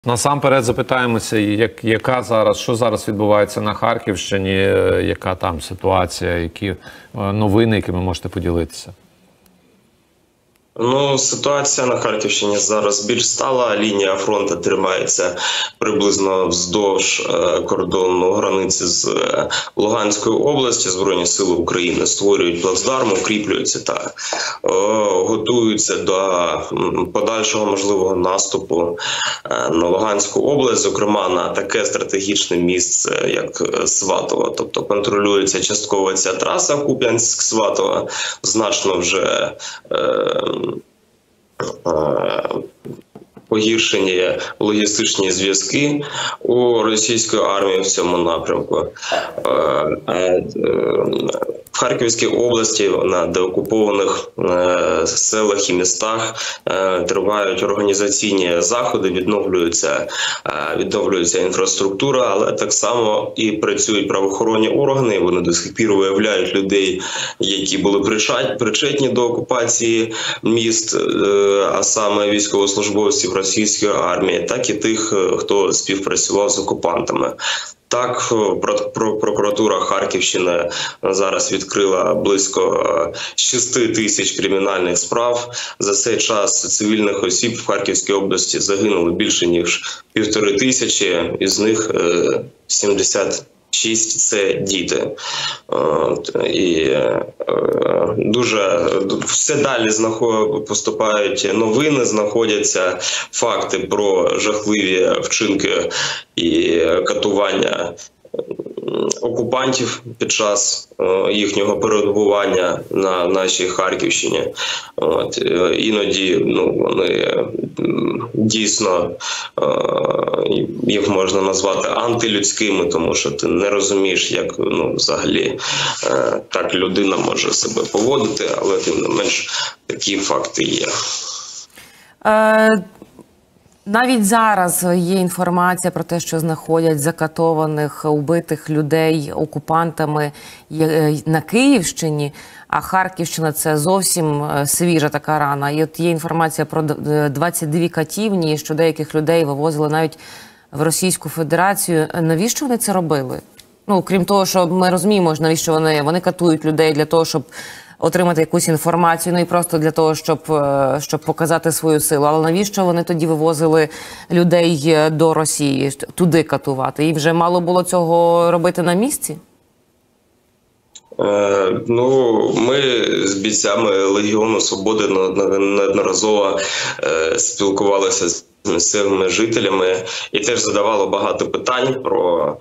Насамперед запитаємося, що зараз відбувається на Харківщині, яка там ситуація, які новини, якими можете поділитися? Ну, ситуація на Харківщині зараз більш стала. Лінія фронту тримається приблизно вздовж кордону границі з Луганською області. Збройні сили України створюють плацдарм, укріплюються та готуються до подальшого можливого наступу на Луганську область, зокрема на таке стратегічне місце, як Сватово. Тобто контролюється частково ця траса Куп'янськ-Сватово, значно вже погіршені логістичні зв'язки у російської армії в цьому напрямку. В Харківській області на деокупованих селах і містах тривають організаційні заходи, відновлюється інфраструктура, але так само і працюють правоохоронні органи. Вони до сих пір виявляють людей, які були причетні до окупації міст, а саме військовослужбовців російської армії, так і тих, хто співпрацював з окупантами. Так, прокуратура Харківщини зараз відкрила близько 6 тисяч кримінальних справ. За цей час цивільних осіб в Харківській області загинуло більше ніж 1500, із них 76 – це діти. І дуже все далі поступають новини, знаходяться факти про жахливі вчинки і катування окупантів під час їхнього перебування на нашій Харківщині. Іноді вони дійсно, їх можна назвати антилюдськими, тому що ти не розумієш, як взагалі так людина може себе поводити, але тим не менш такі факти є. Навіть зараз є інформація про те, що знаходять закатованих, убитих людей окупантами на Київщині, а Харківщина – це зовсім свіжа така рана. І от є інформація про 22 катівні, що деяких людей вивозили навіть в Російську Федерацію. Навіщо вони це робили? Ну, крім того, що ми розуміємо, навіщо вони катують людей для того, щоб отримати якусь інформацію, і просто для того, щоб показати свою силу. Але навіщо вони тоді вивозили людей до Росії, туди катувати? І вже мало було цього робити на місці? Ми з бійцями Легіону Свободи неодноразово спілкувалися з місцевими жителями і теж задавало багато питань про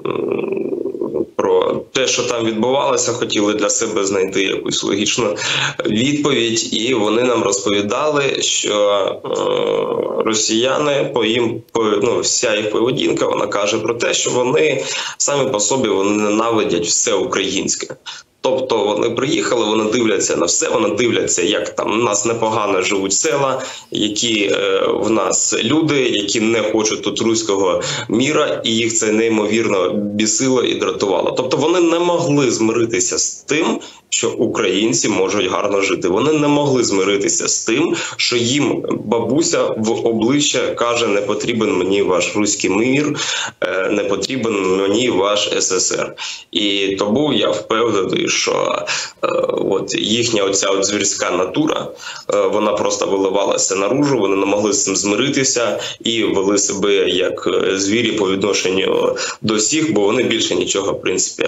те, що там відбувалося, хотіли для себе знайти якусь логічну відповідь, і вони нам розповідали, що росіяни, вся їх поведінка, вона каже про те, що вони самі по собі ненавидять все українське. Тобто вони приїхали, вони дивляться на все, вони дивляться, як там у нас непогано живуть села, які в нас люди, які не хочуть тут руського міра, і їх це неймовірно бісило і дратувало. Тобто вони не могли змиритися з тим, що українці можуть гарно жити. Вони не могли змиритися з тим, що їм бабуся в обличчя каже: не потрібен мені ваш руський мір, не потрібен мені ваш СССР. І тому я впевнений, що їхня оця звірська натура, вона просто виливалася наружу, вони не могли з цим змиритися і вели себе як звірі по відношенню до всіх, бо вони більше нічого, в принципі,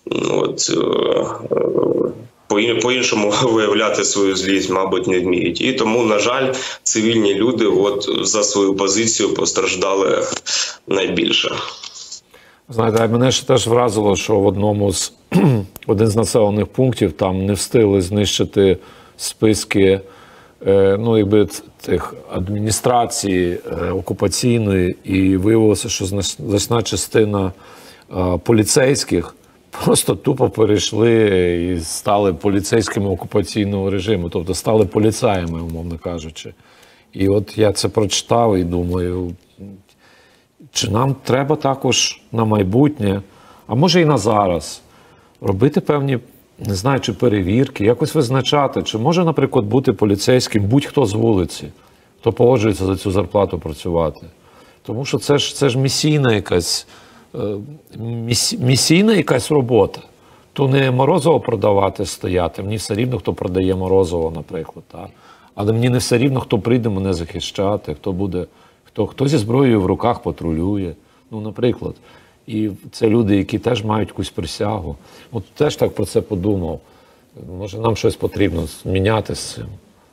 по-іншому виявляти свою злість, мабуть, не вміють. І тому, на жаль, цивільні люди за свою позицію постраждали найбільше. Знаєте, мене ще теж вразило, що один з населених пунктів там не встигли знищити списки тих адміністрацій окупаційної, і виявилося, що значна частина поліцейських просто тупо перейшли і стали поліцейськими окупаційного режиму, тобто стали поліцаями, умовно кажучи. І от я це прочитав і думаю, чи нам треба також на майбутнє, а може і на зараз, робити певні, не знаю, чи перевірки, якось визначати, чи може, наприклад, бути поліцейським будь-хто з вулиці, хто погоджується за цю зарплату працювати. Тому що це ж місійна якась, місійна якась робота. То не морозиво продавати стояти, мені все рівно, хто продає морозиво, наприклад. Так? Але мені не все рівно, хто прийде мене захищати, хто зі зброєю в руках патрулює, ну, наприклад. І це люди, які теж мають якусь присягу. От теж так про це подумав. Може, нам щось потрібно міняти з цим.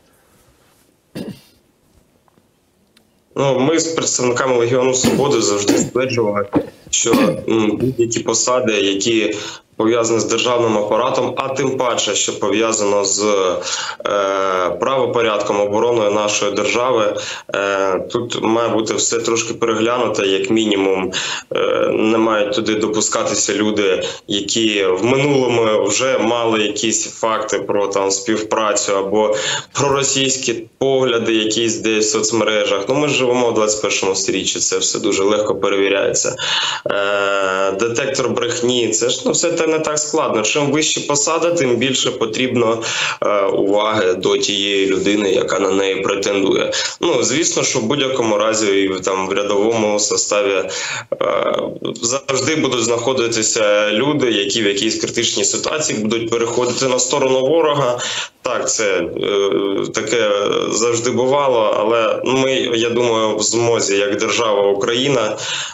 Ну, ми з представниками Легіону Свободи завжди стверджували, що будь-які посади, які пов'язані з державним апаратом, а тим паче, що пов'язано з правопорядком, обороною нашої держави, тут має бути все трошки переглянуто, як мінімум. Не мають туди допускатися люди, які в минулому вже мали якісь факти про там співпрацю або про російські погляди якісь десь в соцмережах. Ну, ми живемо в 21 сторіччі, це все дуже легко перевіряється. Детектор брехні, це ж все те не так складно. Чим вищі посади, тим більше потрібно уваги до тієї людини, яка на неї претендує. Ну, звісно, що в будь-якому разі там в рядовому составі завжди будуть знаходитися люди, які в якійсь критичній ситуації будуть переходити на сторону ворога. Так, це таке завжди бувало, але ми, я думаю, в змозі, як держава Україна,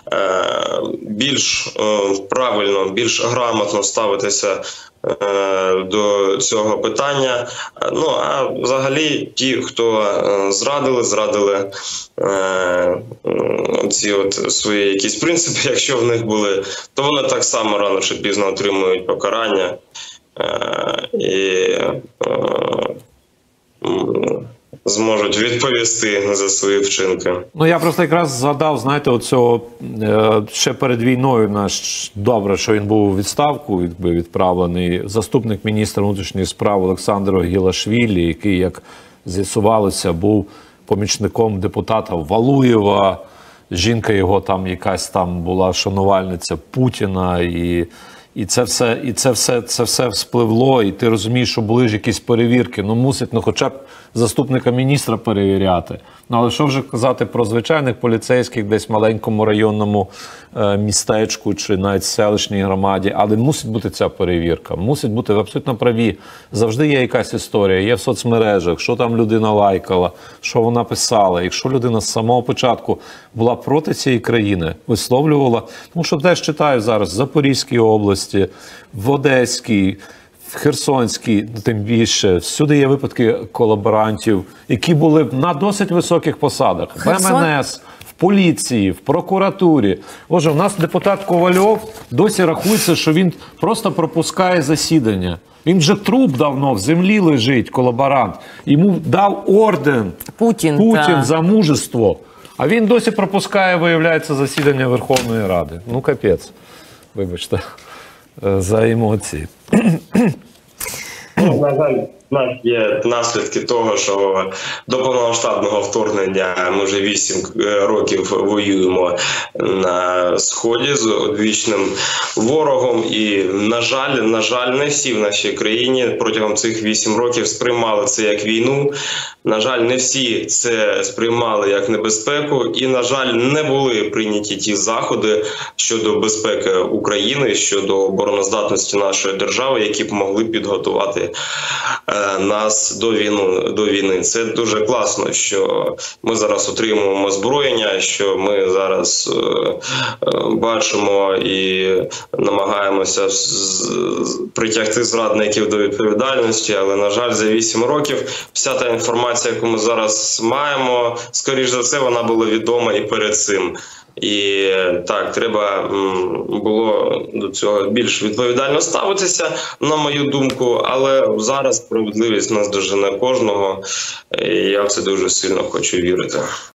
більш правильно, більш грамотно ставитися до цього питання. Ну, а взагалі ті, хто зрадили ці от свої якісь принципи, якщо в них були, то вони так само рано чи пізно отримують покарання. І зможуть відповісти за свої вчинки. Ну, я просто якраз згадав, знаєте, оцього, ще перед війною наш, добре, що він був у відставку відправлений, заступник міністра внутрішніх справ Олександр Гілашвілі, який, як з'ясувалося, був помічником депутата Валуєва, жінка його там якась там була шанувальниця Путіна, і це все вспливло, і ти розумієш, що були ж якісь перевірки. Ну, мусить, хоча б заступника міністра перевіряти. Ну, але що вже казати про звичайних поліцейських десь в маленькому районному містечку чи навіть селищній громаді. Але мусить бути ця перевірка. Мусить бути, ви абсолютно праві. Завжди є якась історія, є в соцмережах, що там людина лайкала, що вона писала. Якщо людина з самого початку була проти цієї країни, висловлювала, тому що теж читаю зараз в Запорізькій області, в Одеській, в Херсонській, тим більше, всюди є випадки колаборантів, які були на досить високих посадах. В МНС, в поліції, в прокуратурі. Боже, у нас депутат Ковальов досі рахується, що він просто пропускає засідання. Він вже труп давно, в землі лежить, колаборант. Йому дав орден Путін за мужество. А він досі пропускає, виявляється, засідання Верховної Ради. Ну, капець. Вибачте за емоції. Ну, на жаль, у нас є наслідки того, що до повномасштабного вторгнення ми вже 8 років воюємо на Сході з одвічним ворогом. І, на жаль, не всі в нашій країні протягом цих 8 років сприймали це як війну. На жаль, не всі це сприймали як небезпеку. І, на жаль, не були прийняті ті заходи щодо безпеки України, щодо обороноздатності нашої держави, які б могли підготувати нас до війни. Це дуже класно, що ми зараз отримуємо озброєння, що ми зараз бачимо і намагаємося притягти зрадників до відповідальності, але, на жаль, за 8 років вся та інформація, яку ми зараз маємо, скоріш за все, вона була відома і перед цим. І так, треба було до цього більш відповідально ставитися, на мою думку, але зараз справедливість наздожене кожного, і я в це дуже сильно хочу вірити.